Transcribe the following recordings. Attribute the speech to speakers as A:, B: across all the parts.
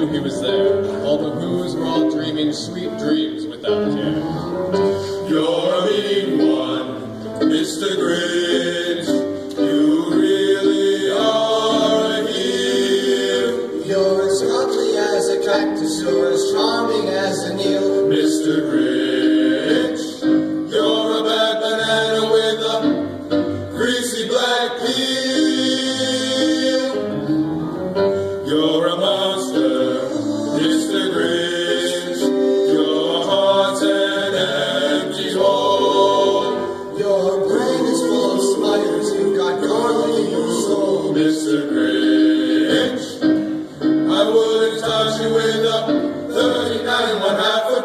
A: he was there. All the Who's were all dreaming sweet dreams without care.
B: You're a mean one, Mr. Grinch. You really are a heel.
C: You're as ugly as a cactus, you're as charming as an eel.
B: Mr. Grinch, you're a bad banana with a greasy black peel. You're a monster, Mr. Grinch. Your heart's an empty hole.
C: Your brain is full of spiders, you've got garlic in your soul.
B: Mr. Grinch, I wouldn't touch you with a 39 1/2-foot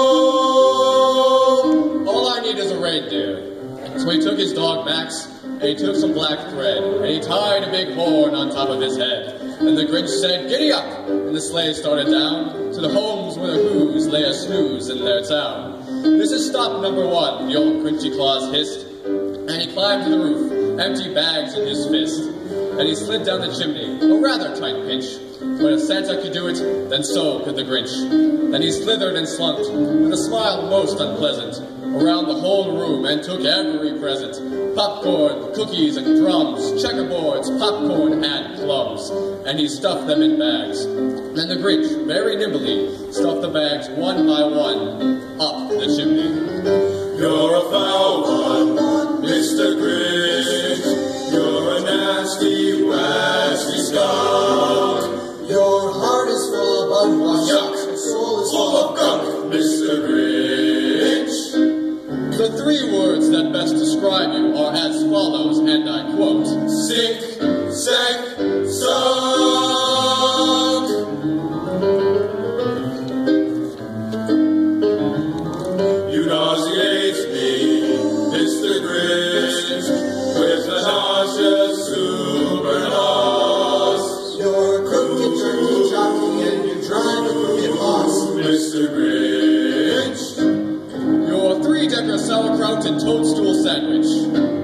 B: pole.
A: All I need is a reindeer. So he took his dog Max, and he took some black thread, and he tied a big horn on top of his head. And the Grinch said, "Giddy up!" And the sleigh started down to the homes where the Who's lay a snooze in their town. "This is stop number 1, the old Grinchy Claus hissed. And he climbed to the roof, empty bags in his fist. And he slid down the chimney, a rather tight pinch. But if Santa could do it, then so could the Grinch. Then he slithered and slunked, with a smile most unpleasant, around the whole room and took every present. Popcorn, cookies and drums, checkerboards, popcorn and plums. And he stuffed them in bags. Then the Grinch, very nimbly, stuffed the bags one by one up the chimney.
B: You're a foul one, Mr. Grinch. You're a nasty, wasty skunk.
C: Your heart is full of unwashed,
B: Yuck!
C: your soul is
B: Full of gunk, Mr. Grinch.
A: The 3 words that best describe you are as follows, and I quote,
B: Sink, sank, sunk. You nauseate me, Mr. Grinch, with a nauseous super nos.
C: You're a crooked turkey jockey and you drive a crooked horse.
B: Mr. Grinch.
A: your 3-decker sauerkraut and toadstool sandwich.